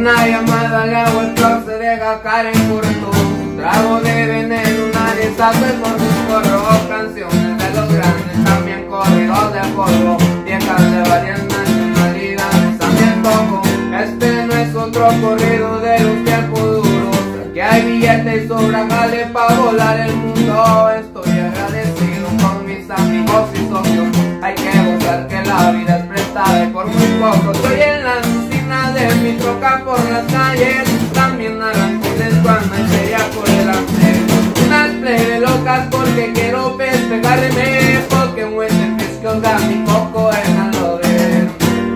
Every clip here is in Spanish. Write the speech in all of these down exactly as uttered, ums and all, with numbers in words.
Una llamada le hago el club, se deja caer en curto. Un trago de veneno, nadie sabe por sus corros. Canciones de los grandes, también corridos de polvo. Viejas de varias nacionalidades, también poco. Este no es otro corrido de los tiempos duros. Aquí hay billetes y sobra jale pa' volar el mundo. Estoy agradecido con mis amigos y socios. Hay que gozar que la vida es prestada y por muy poco. Estoy en la bocina de mi troca por las calles. También arrancones cuando hay feria por delante. Unas plebe locas porque quiero festejarme. Porque muestren que es que os da mi coco en aloe.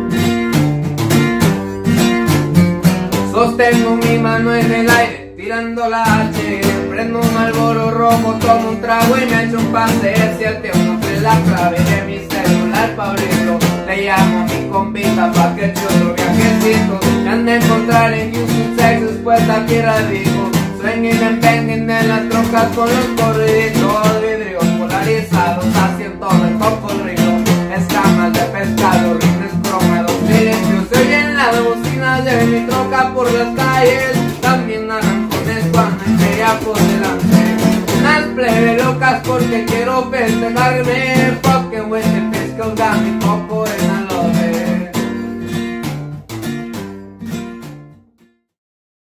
Sostengo mi mano en el aire, tirando la H. Prendo un Marlboro rojo, tomo un trago y me echo un pase. Si el tío no sé la clave de mi celular pa' abrirlo, le llamo a mi compita pa' que eche otro viajecito. Me han de encontrar en Houston, Texas, pues aquí radico. Swinging and banging en las trocas con los corriditos. Vidrios polarizados, asientos de cocodrilo. Escamas de pescado, rines cromados, silencios. Se oyen las bocinas de mi troca por las calles. También arrancones cuando hay feria por delante. Unas plebe locas porque quiero festejarme.